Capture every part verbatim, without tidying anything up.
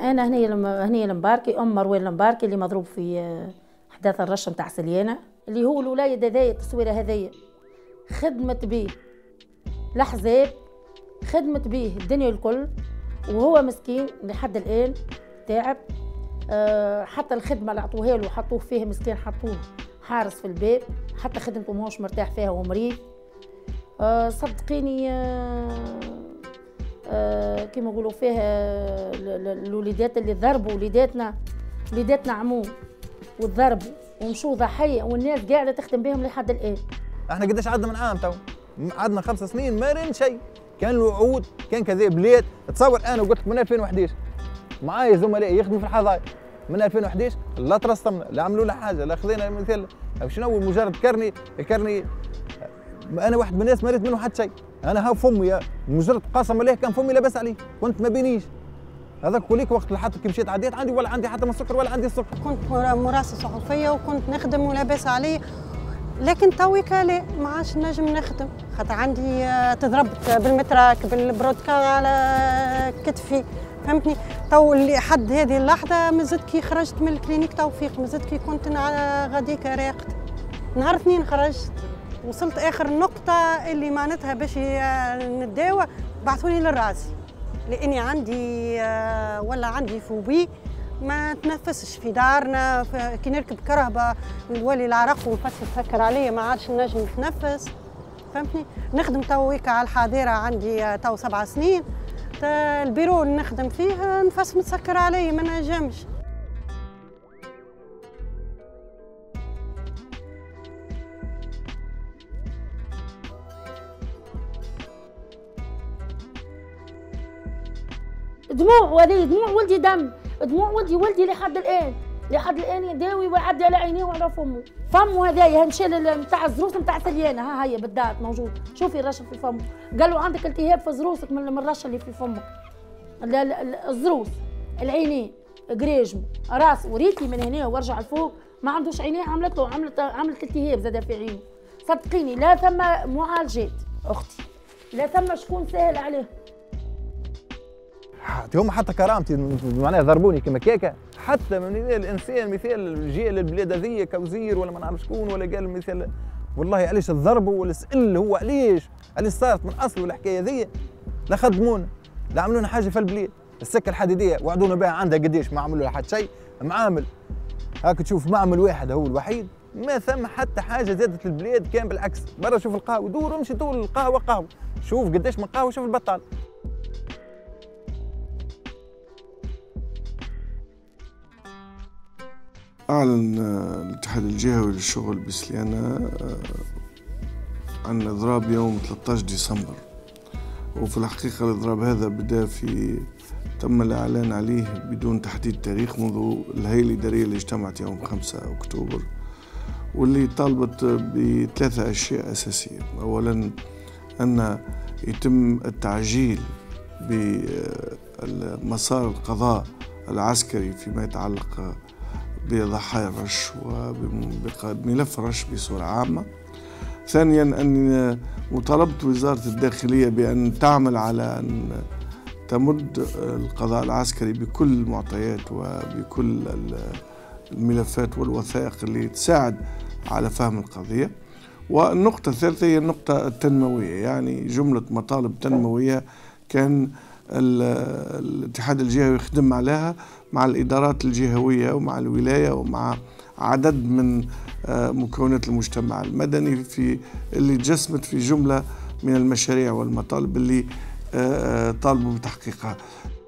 انا هني هني المباركي ام مروان المباركي اللي مضروب في احداث الرش نتاع سليانه، اللي هو الولايد هذايا التصويره هذايا خدمت به الاحزاب، خدمت به الدنيا الكل، وهو مسكين لحد الان تعب. أه حتى الخدمه اللي عطوها له حطوه فيه مسكين، حطوه حارس في الباب، حتى خدمته ماهوش مرتاح فيها ومريض. أه صدقيني أه أه كما يقولوا فيها الوليدات اللي ضربوا وليداتنا، وليداتنا عمو وضربوا ومشوا ضحيه، والناس قاعده تخدم بهم لحد الان. احنا قداش عدنا من عام تو؟ عدنا خمس سنين ما رين شيء، كان الوعود كان كذا بلاد. تصور انا قلت لك من ألفين وأحد عشر معايا زملاء يخدموا في الحظاير من ألفين وأحد عشر، لا ترسمنا لا عملوا له حاجه، لا خذينا مثال او شنو مجرد كرني كرني. انا واحد من الناس ما ريت منه حتى شيء، انا ها فمي مجرد قسم الله كان فمي لاباس عليه، كنت ما بينيش هذاك كوليك وقت اللي حتى كي مشيت عديت عندي ولا عندي حتى من السكر ولا عندي السكر. كنت مراسة صحفيه وكنت نخدم ولاباس عليه، لكن تويكا لا ما عادش نجم نخدم، خاطر عندي تضربت بالمتراك بالبرودكا على كتفي، فهمتني. تو لحد هذه اللحظه مازلت كي خرجت من الكلينيك توفيق، مازلت كي كنت على غاديك راقت. نهار اثنين خرجت، وصلت اخر نقطه اللي معناتها باش نداوى بعثوني للراسي، لاني عندي ولا عندي فوبي ما تنفسش في دارنا. كي نركب كرهبه نولي العرق ونفس تفكر عليا، ما عادش نجم نتنفس، فهمتني. نخدم تويكا على الحاضره عندي تو سبع سنين، البيرو اللي نخدم فيه نفس متسكر عليا ما نجمش. دموع ولدي، دموع ولدي دم، دموع ولدي ولدي لحد الان، لحد الان يداوي ويعدي على عينيه وعلى فمه. فمه هذايا هنشال نتاع الزروس نتاع سليانه، ها هي بالذات موجود، شوفي الرشه في فمه. قالوا عندك التهاب في زروسك من الرشه اللي في فمك. الزروس، العينين، قريجم، راس، وريتي من هنا وارجع لفوق ما عندوش عينيه، عملت له عملت عملت التهاب زاد في عينه. صدقيني لا ثم معالجات اختي، لا ثم شكون سهل عليه. هم حتى كرامتي معناها ضربوني كما كيكه، حتى من الانسان مثال جاء للبلاد هذيا كوزير ولا ما نعرف شكون، ولا قال مثال والله علاش تضربوا، ولا سال هو علاش علاش صارت من اصل الحكايه هذيا. لا خدمونا لا عملوا لنا حاجه في البلاد. السكه الحديديه وعدونا بها عندها قداش ما عملوا لها حتى شيء. معامل هاك تشوف معمل واحد هو الوحيد، ما ثم حتى حاجه زادت البلاد، كان بالعكس. برا شوف القهوه، دور امشي طول القهوه قهوه، شوف قداش من قهوه، شوف البطال. أعلن الاتحاد الجهوي للشغل بسليانة عن إضراب يوم ثلاثة عشر ديسمبر، وفي الحقيقة الإضراب هذا بدأ في تم الإعلان عليه بدون تحديد تاريخ منذ الهيئة الإدارية اللي اجتمعت يوم خمسة أكتوبر، واللي طالبت بثلاثة أشياء أساسية. أولا أن يتم التعجيل بمسار القضاء العسكري فيما يتعلق بضحايا الرش وبملف الرش بصورة عامة. ثانيا أن مطالبة وزارة الداخلية بأن تعمل على أن تمد القضاء العسكري بكل المعطيات وبكل الملفات والوثائق اللي تساعد على فهم القضية. والنقطة الثالثة هي النقطة التنموية، يعني جملة مطالب تنموية كان الاتحاد الجهوي يخدم عليها مع الإدارات الجهوية ومع الولاية ومع عدد من مكونات المجتمع المدني في اللي تجسمت في جملة من المشاريع والمطالب اللي طالبوا بتحقيقها.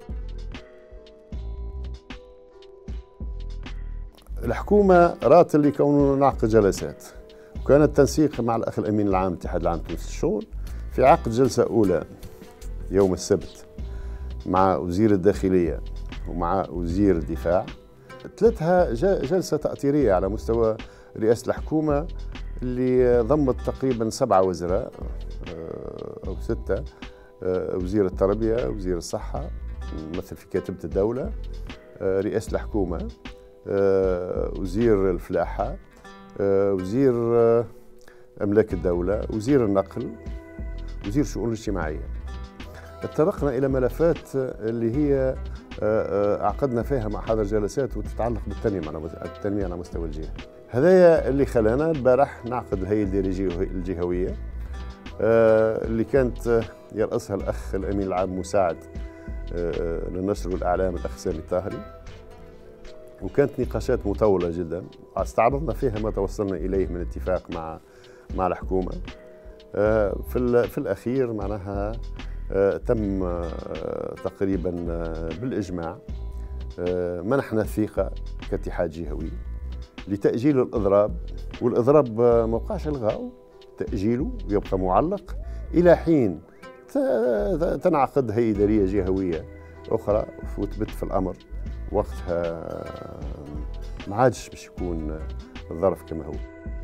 الحكومة رات اللي كونوا نعقد جلسات، وكان التنسيق مع الأخ الأمين العام الاتحاد العام لتونس الشغل في عقد جلسة أولى يوم السبت مع وزير الداخلية ومع وزير الدفاع. ثلاثها جلسة تأطيرية على مستوى رئاسة الحكومة اللي ضمت تقريبا سبعة وزراء أو ستة، وزير التربية، وزير الصحة، ممثل في كاتبة الدولة، رئاسة الحكومة، وزير الفلاحة، وزير أملاك الدولة، وزير النقل، وزير الشؤون الاجتماعية. اتطرقنا إلى ملفات اللي هي عقدنا فيها مع حضر جلسات وتتعلق بالتنميه على التنميه على مستوى الجهه. هذايا اللي خلانا البارح نعقد الهيئه الاداريه الجهويه اللي كانت يرأسها الاخ الامين العام مساعد للنشر والاعلام الاخ سامي الطاهري، وكانت نقاشات مطوله جدا استعرضنا فيها ما توصلنا اليه من اتفاق مع مع الحكومه. في في الاخير معناها تم تقريبا بالاجماع منحنا الثقه كاتحاد جهوي لتاجيل الاضراب، والاضراب ما وقعش الغاء، تاجيله يبقى معلق الى حين تنعقد هيئه اداريه جهويه اخرى وتبت في الامر، وقتها ما عادش باش يكون الظرف كما هو.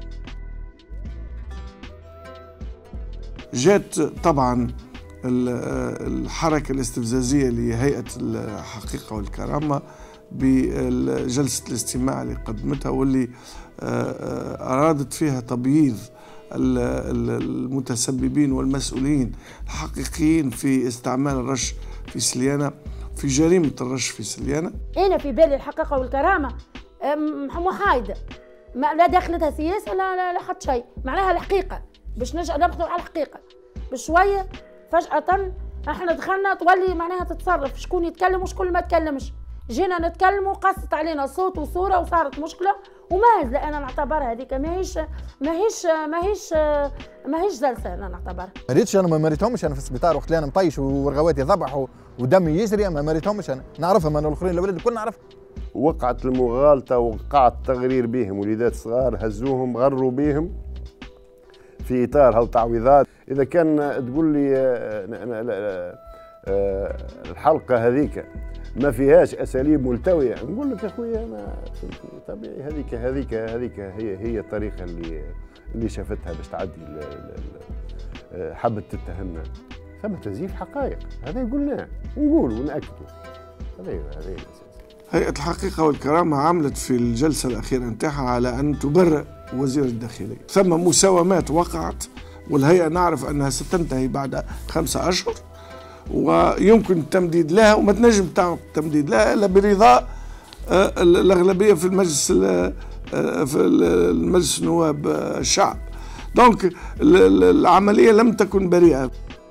جات طبعا الحركة الاستفزازية لهيئة الحقيقة والكرامة بجلسة الاستماع اللي قدمتها، واللي أرادت فيها تبييض المتسببين والمسؤولين الحقيقيين في استعمال الرش في سليانة، في جريمة الرش في سليانة. أنا في بالي الحقيقة والكرامة محايدة، لا دخلتها سياسة لا لا, لا حتى شيء، معناها الحقيقة باش نرجع نبحثوا على الحقيقة. بشوية فجأة احنا دخلنا تولي معناها تتصرف شكون يتكلم وشكون ما يتكلمش، جينا نتكلم وقصت علينا صوت وصورة وصارت مشكلة وماهز. انا نعتبرها هذيك ماهيش ماهيش ماهيش ماهيش جلسة، انا نعتبرها. ما ريتش انا ما مريتهمش انا في السبيطار وقت اللي انا مطيش ورغواتي ذبحوا ودمي يجري، ما مريتهمش انا، نعرفهم انا الاخرين الاولاد الكل نعرفهم. وقعت المغالطة وقعت التغرير بهم، وليدات صغار هزوهم غروا بهم في اطار هالتعويضات. اذا كان تقول لي الحلقه هذيك ما فيهاش اساليب ملتويه، نقول لك يا خويا انا طبيعي، هذيك هذيك هذيك هي هي الطريقه اللي اللي شافتها باش تعدي حبت تتهمنا. ثم تزييف حقائق، هذا قلناه ونقول ونأكدوا، هذا هذا الاساس. هيئه الحقيقه والكرامه عملت في الجلسه الاخيره نتاعها على ان تبرئ وزير الداخلية. ثم مساومات وقعت، والهيئة نعرف أنها ستنتهي بعد خمسة أشهر، ويمكن التمديد لها، وما تنجم تعمل تمديد لها إلا برضاء الأغلبية في المجلس في المجلس نواب الشعب. دونك العملية لم تكن بريئة.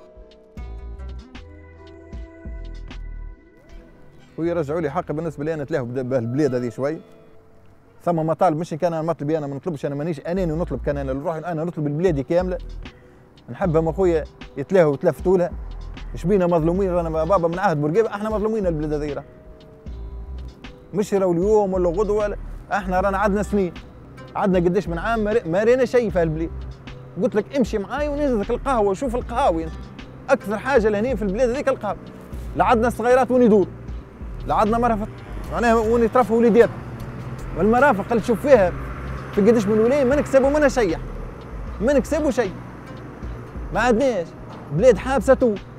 ويرجعوا لي حق بالنسبة لي أنا تلاهوا بالبلاد هذه شوي. ثم مطالب مش كان انا مطلبي، انا ما نطلبش، انا مانيش اناني ونطلب، كان انا نروح انا نطلب البلاد كامله نحبهم اخويا يتلاهوا وتلفتوا لها. ايش بينا مظلومين؟ انا بابا من عهد بورقيبه احنا مظلومين البلاد هذه، مش راهو اليوم ولا غدوه ولا، احنا رانا عندنا سنين، عندنا قداش من عام ما رينا شيء في البلاد. قلت لك امشي معاي ونزلك القهوه وشوف القهاوي، اكثر حاجه لهنا في البلاد هذيك القهوه. لا عندنا صغيرات وين يدور، لا عندنا مرافق معناها وين يترفوا وليدات، والمرافق اللي تشوف فيها في قداش من ولايه ما نكسبوا منها شيء، ما نكسبوا شيء، ما عندناش بلاد حابسه تو